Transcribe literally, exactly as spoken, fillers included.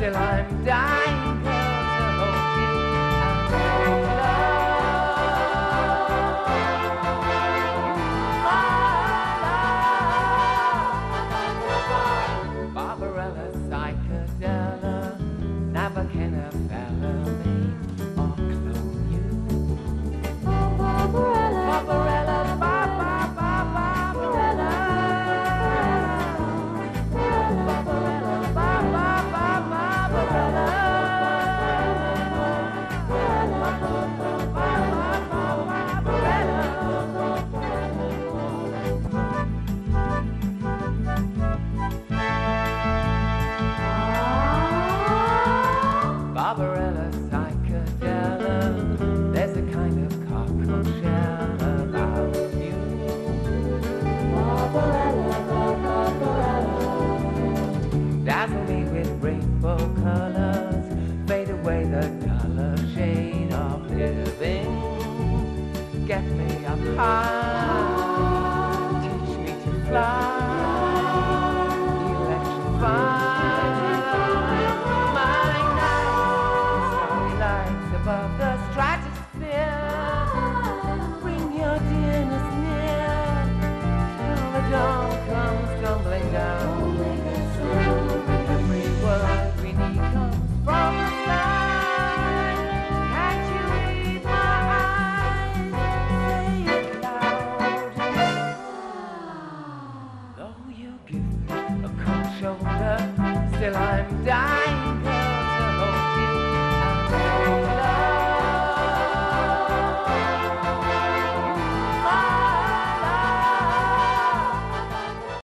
Still I'm dying, girl, to hold you and love. Barbarella, psychedella, never can a fella name or clone you. Barbarella, Barbarella, ba ba ba Barbarella. Barbarella, ba ba ba Barbarella. Barbarella, psychedella, there's a kind of cockle shell about you. Barbarella, Barbarella, dazzle me with rainbow colors, fade away the duller shade of living. Get me up high, teach me to fly, electrify. Above the stratosphere, bring your dearness near, till the dawn comes tumbling down. Every word we need comes from the sky. Can't you read my eyes? Say it loud. Though you give me a cold shoulder, still I'm dying.